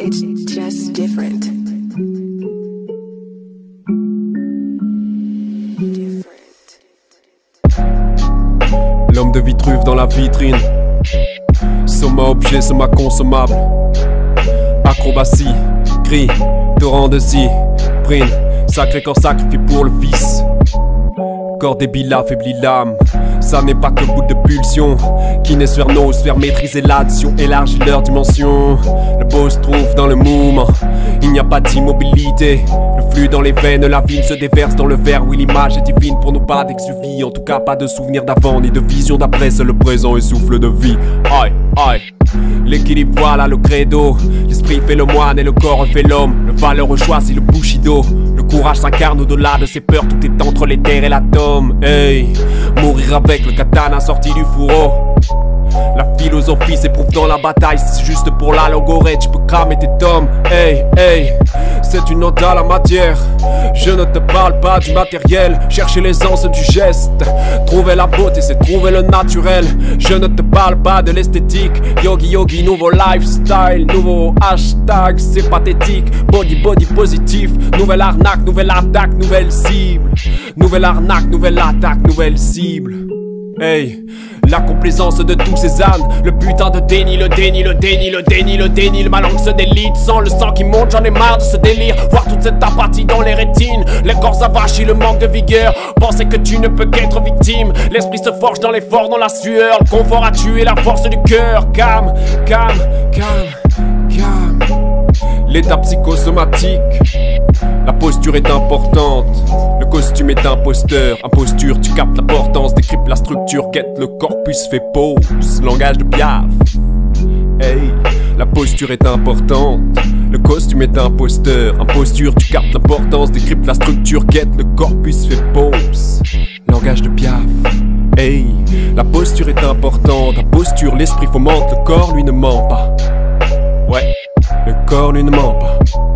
It's just different. L'homme de Vitruve dans la vitrine. Soma objet, soma consommable. Acrobatie, cri, torrent de scie, prime. Sacré corps sacrifié pour le vice. Corps débile affaiblit l'âme. Ça n'est pas que bout de pulsion qui naît sur nos sphères, maîtriser l'addition, élargit leur dimension. Le beau se trouve dans le mouvement, il n'y a pas d'immobilité. Le flux dans les veines, la vigne se déverse dans le verre. Oui, l'image est divine pour nous, pas d'ex-vie. En tout cas pas de souvenirs d'avant, ni de vision d'après. C'est le présent et souffle de vie. Aïe, aïe. L'équilibre, voilà le credo. L'esprit fait le moine et le corps fait l'homme. Le valeureux choisit le bushido. Le courage s'incarne au-delà de ses peurs. Tout est entre les terres et l'atome. Hey, mourir avec le katana sorti du fourreau. La philosophie s'éprouve dans la bataille. Si c'est juste pour la logorée, tu peux cramer tes tomes. Hey, hey, c'est une ode à la matière. Je ne te parle pas du matériel. Chercher l'essence du geste. Trouver la beauté, c'est trouver le naturel. Je ne te parle pas de l'esthétique. Yogi yogi, nouveau lifestyle. Nouveau hashtag, c'est pathétique. Body body positif. Nouvelle arnaque, nouvelle attaque, nouvelle cible. Nouvelle arnaque, nouvelle attaque, nouvelle cible. Hey, la complaisance de tous ces ânes. Le putain de déni, le déni, le déni, le déni, le déni. Ma langue se délite, sans le sang qui monte. J'en ai marre de ce délire. Voir toute cette apathie dans les rétines. Les corps avachis, le manque de vigueur. Penser que tu ne peux qu'être victime. L'esprit se forge dans l'effort, dans la sueur. Le confort a tué la force du cœur. Calme, calme, calme, calme. L'état psychosomatique. La posture est importante. Le costume est imposteur. Imposture, tu captes l'importance. Décrypte la structure, quête le corpus, fait pause. Langage de Piaf. Hey, la posture est importante. Le costume est imposteur. Imposture, tu captes l'importance. Décrypte la structure, quête le corpus, fait pause. Langage de Piaf. Hey, la posture est importante. La posture, l'esprit fomente. Le corps lui ne ment pas. Ouais, le corps lui ne ment pas.